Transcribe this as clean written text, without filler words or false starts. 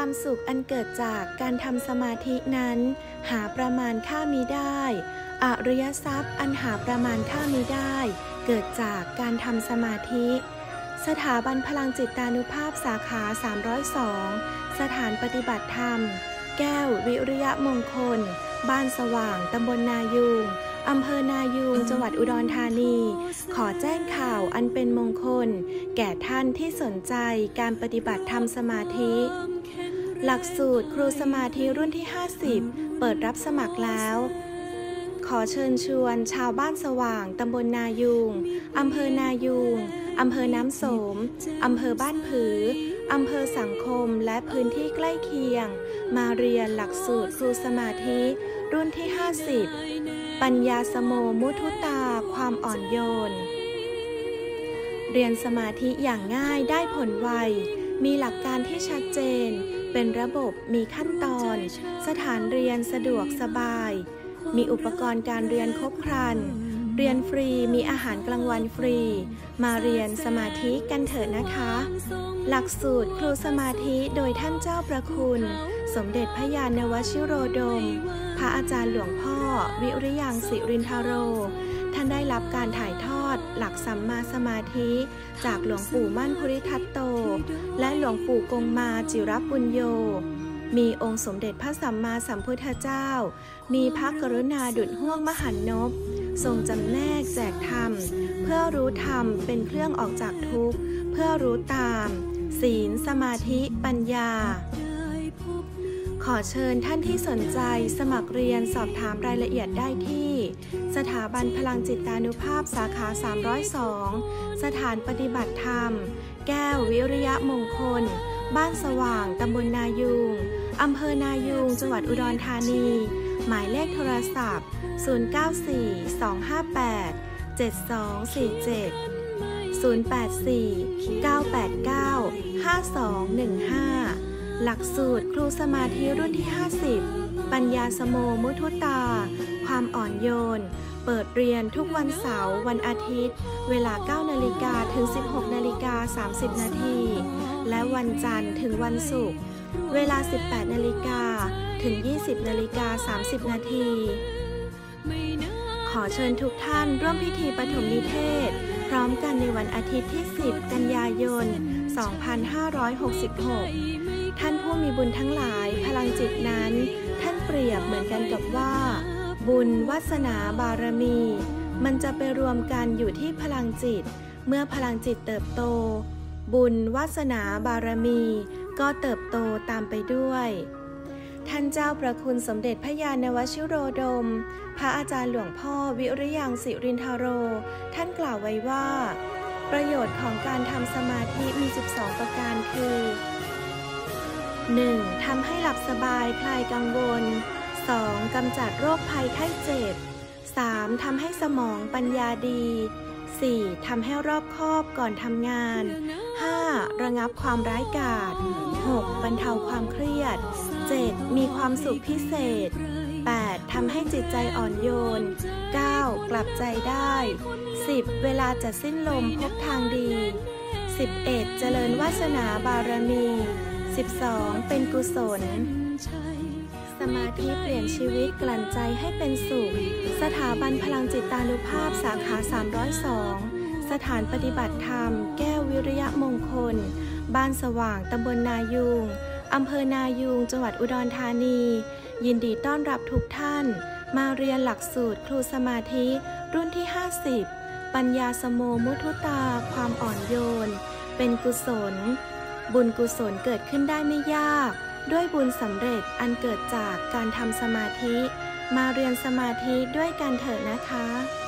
ความสุขอันเกิดจากการทำสมาธินั้นหาประมาณค่ามิได้อริยทรัพย์อันหาประมาณค่ามิได้เกิดจากการทำสมาธิสถาบันพลังจิตานุภาพสาขา302สถานปฏิบัติธรรมแก้ววิริยะมงคลบ้านสว่างตำบลนายูงอำเภอนายูงจังหวัดอุดรธานีขอแจ้งข่าวอันเป็นมงคลแก่ท่านที่สนใจการปฏิบัติธรรมสมาธิหลักสูตรครูสมาธิรุ่นที่50เปิดรับสมัครแล้วขอเชิญชวนชาวบ้านสว่างตำบลนายูงอำเภอนายูงอำเภอน้ำโสมอำเภอบ้านผืออำเภอสังคมและพื้นที่ใกล้เคียงมาเรียนหลักสูตรครูสมาธิรุ่นที่50ปัญญาสโมมุทุตาความอ่อนโยนเรียนสมาธิอย่างง่ายได้ผลไวมีหลักการที่ชัดเจนเป็นระบบมีขั้นตอนสถานเรียนสะดวกสบายมีอุปกรณ์การเรียนครบครันเรียนฟรีมีอาหารกลางวันฟรีมาเรียนสมาธิกันเถิดนะคะหลักสูตรครูสมาธิโดยท่านเจ้าประคุณสมเด็จพระญาณวชิโรดมพระอาจารย์หลวงพ่อวิริยังสิรินทโรท่านได้รับการถ่ายทอดหลักสัมมาสมาธิจากหลวงปู่มั่นภูริทัตโตและหลวงปู่กงมาจิรปุญโญมีองค์สมเด็จพระสัมมาสัมพุทธเจ้ามีพระกรุณาดุจห้วงมหันนพทรงจำแนกแจกธรรมเพื่อรู้ธรรมเป็นเครื่องออกจากทุกข์เพื่อรู้ตามศีลสมาธิปัญญาขอเชิญท่านที่สนใจสมัครเรียนสอบถามรายละเอียดได้ที่สถาบันพลังจิตานุภาพสาขา302สถานปฏิบัติธรรมแก้ววิริยะมงคลบ้านสว่างตำบลนายูงอำเภอนายูงจังหวัดอุดรธานีหมายเลขโทรศัพท์094-258-7247-084-989-5215หลักสูตรครูสมาธิรุ่นที่50ปัญญาสโมมุทุตาความอ่อนโยนเปิดเรียนทุกวันเสาร์วันอาทิตย์เวลา 9 นาฬิกาถึง 16 นาฬิกา 30 นาทีและวันจันทร์ถึงวันศุกร์เวลา 18 นาฬิกาถึง 20 นาฬิกา 30 นาทีขอเชิญทุกท่านร่วมพิธีปฐมนิเทศพร้อมกันในวันอาทิตย์ที่ 10 กันยายน 2566ท่านผู้มีบุญทั้งหลายพลังจิตนั้นท่านเปรียบเหมือนกันกับว่าบุญวาสนาบารมีมันจะไปรวมกันอยู่ที่พลังจิตเมื่อพลังจิตเติบโตบุญวาสนาบารมีก็เติบโตตามไปด้วยท่านเจ้าประคุณสมเด็จพระญาณวชิโรดมพระอาจารย์หลวงพ่อวิริยังสิรินทโรท่านกล่าวไว้ว่าประโยชน์ของการทำสมาธิมี12ประการคือ 1. ทำให้หลับสบายคลายกังวล 2. กำจัดโรคภัยไข้เจ็บ 3. ทำให้สมองปัญญาดี 4. ทำให้รอบคอบก่อนทำงาน 5. ระงับความร้ายกาจ 6. บรรเทาความเครียด 7. มีความสุขพิเศษ 8. ทำให้จิตใจอ่อนโยน 9. กลับใจได้ 10. เวลาจะสิ้นลมพบทางดี 11. เจริญวาสนาบารมี 12. เป็นกุศลสมาธิเปลี่ยนชีวิตกลั่นใจให้เป็นสุขสถาบันพลังจิตานุภาพสาขา302สถานปฏิบัติธรรมแก้ววิริยะมงคลบ้านสว่างตำบลนายูงอำเภอนายูงจังหวัดอุดรธานียินดีต้อนรับทุกท่านมาเรียนหลักสูตรครูสมาธิรุ่นที่50ปัญญาสโมมุทุตาความอ่อนโยนเป็นกุศลบุญกุศลเกิดขึ้นได้ไม่ยากด้วยบุญสำเร็จอันเกิดจากการทำสมาธิมาเรียนสมาธิด้วยกันเถิดนะคะ